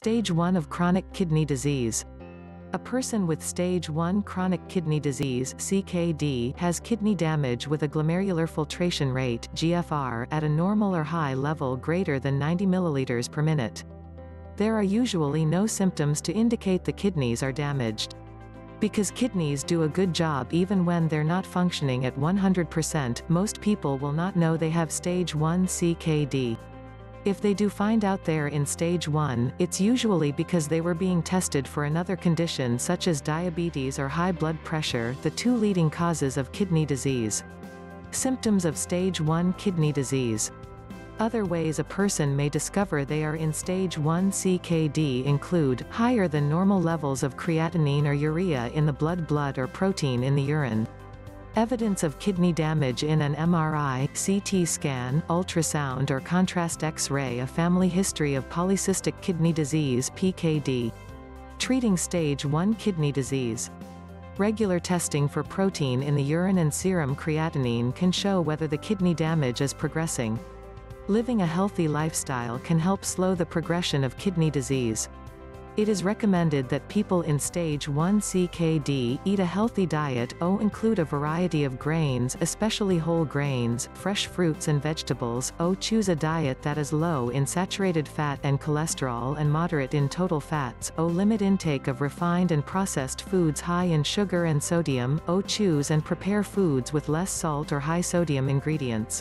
Stage 1 of chronic kidney disease. A person with Stage 1 chronic kidney disease (CKD) has kidney damage with a glomerular filtration rate (GFR) at a normal or high level greater than 90 milliliters per minute. There are usually no symptoms to indicate the kidneys are damaged. Because kidneys do a good job even when they're not functioning at 100%, most people will not know they have Stage 1 CKD. If they do find out they're in Stage 1, it's usually because they were being tested for another condition such as diabetes or high blood pressure, the two leading causes of kidney disease. Symptoms of Stage 1 kidney disease. Other ways a person may discover they are in Stage 1 CKD include higher than normal levels of creatinine or urea in the blood or protein in the urine. Evidence of kidney damage in an MRI, CT scan, ultrasound or contrast X-ray, a family history of polycystic kidney disease (PKD). Treating Stage 1 kidney disease. Regular testing for protein in the urine and serum creatinine can show whether the kidney damage is progressing. Living a healthy lifestyle can help slow the progression of kidney disease. It is recommended that people in Stage 1 CKD eat a healthy diet. Include a variety of grains, especially whole grains, fresh fruits and vegetables. Choose a diet that is low in saturated fat and cholesterol and moderate in total fats. Limit intake of refined and processed foods high in sugar and sodium. Choose and prepare foods with less salt or high sodium ingredients.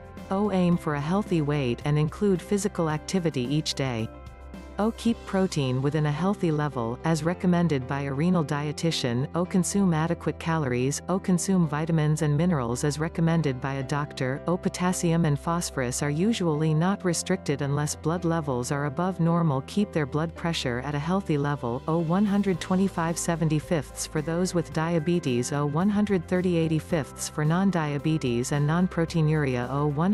Aim for a healthy weight and include physical activity each day. Keep protein within a healthy level, as recommended by a renal dietitian. Consume adequate calories. Consume vitamins and minerals as recommended by a doctor. Potassium and phosphorus are usually not restricted unless blood levels are above normal. Keep their blood pressure at a healthy level. 125/75 for those with diabetes. 130/85 for non-diabetes and non-proteinuria.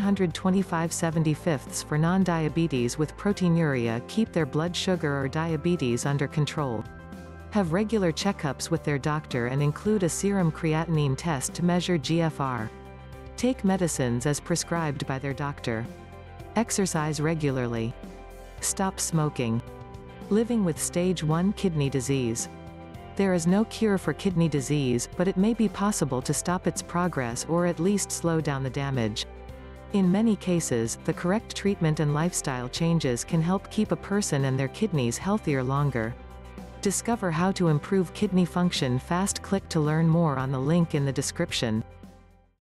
125/75 for non-diabetes with proteinuria. Keep their blood sugar or diabetes under control. Have regular checkups with their doctor and include a serum creatinine test to measure GFR. Take medicines as prescribed by their doctor. Exercise regularly. Stop smoking. Living with Stage 1 kidney disease. There is no cure for kidney disease, but it may be possible to stop its progress or at least slow down the damage. In many cases, the correct treatment and lifestyle changes can help keep a person and their kidneys healthier longer. Discover how to improve kidney function fast. Click to learn more on the link in the description.